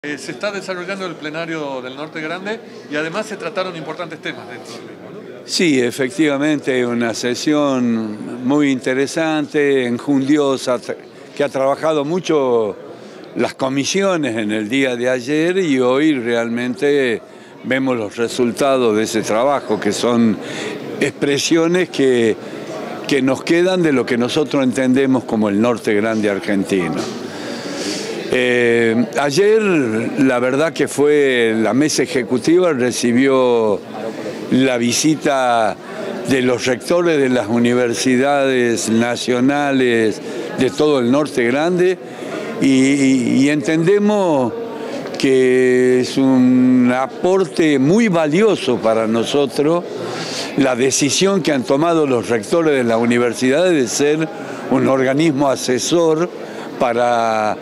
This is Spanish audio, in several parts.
Se está desarrollando el plenario del Norte Grande y además se trataron importantes temas dentro del mismo, ¿no? Sí, efectivamente, una sesión muy interesante, enjundiosa, que ha trabajado mucho las comisiones en el día de ayer y hoy realmente vemos los resultados de ese trabajo, que son expresiones que nos quedan de lo que nosotros entendemos como el Norte Grande argentino. Ayer la verdad que fue la mesa ejecutiva, recibió la visita de los rectores de las universidades nacionales de todo el Norte Grande y entendemos que es un aporte muy valioso para nosotros la decisión que han tomado los rectores de las universidades de ser un organismo asesor para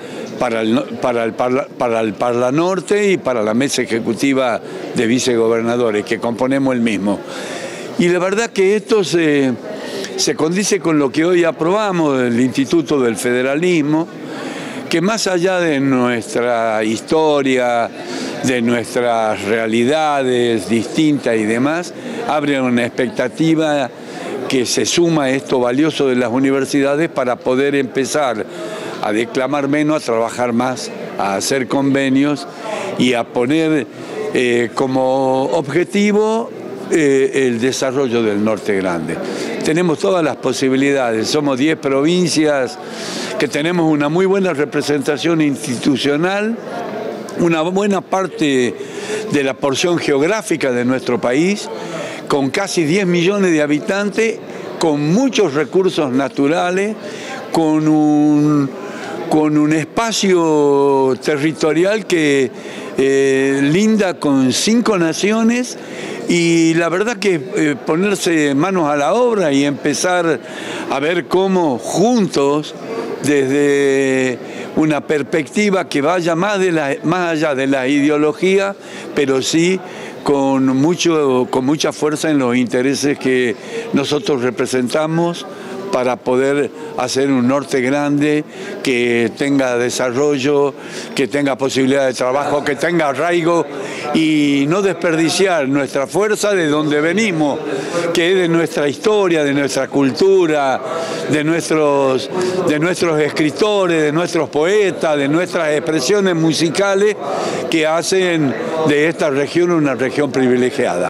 el Parlanorte y para la mesa ejecutiva de vicegobernadores, que componemos el mismo. Y la verdad que esto se condice con lo que hoy aprobamos del Instituto del Federalismo, que más allá de nuestra historia, de nuestras realidades distintas y demás, abre una expectativa que se suma a esto valioso de las universidades para poder empezar a declamar menos, a trabajar más, a hacer convenios y a poner como objetivo el desarrollo del Norte Grande. Tenemos todas las posibilidades, somos 10 provincias que tenemos una muy buena representación institucional, una buena parte de la porción geográfica de nuestro país, con casi 10 millones de habitantes, con muchos recursos naturales, con un espacio territorial que linda con 5 naciones y la verdad que ponerse manos a la obra y empezar a ver cómo juntos, desde una perspectiva que vaya más allá de la ideología, pero sí con mucha fuerza en los intereses que nosotros representamos, para poder hacer un Norte Grande que tenga desarrollo, que tenga posibilidad de trabajo, que tenga arraigo y no desperdiciar nuestra fuerza de donde venimos, que es de nuestra historia, de nuestra cultura, de nuestros escritores, de nuestros poetas, de nuestras expresiones musicales que hacen de esta región una región privilegiada.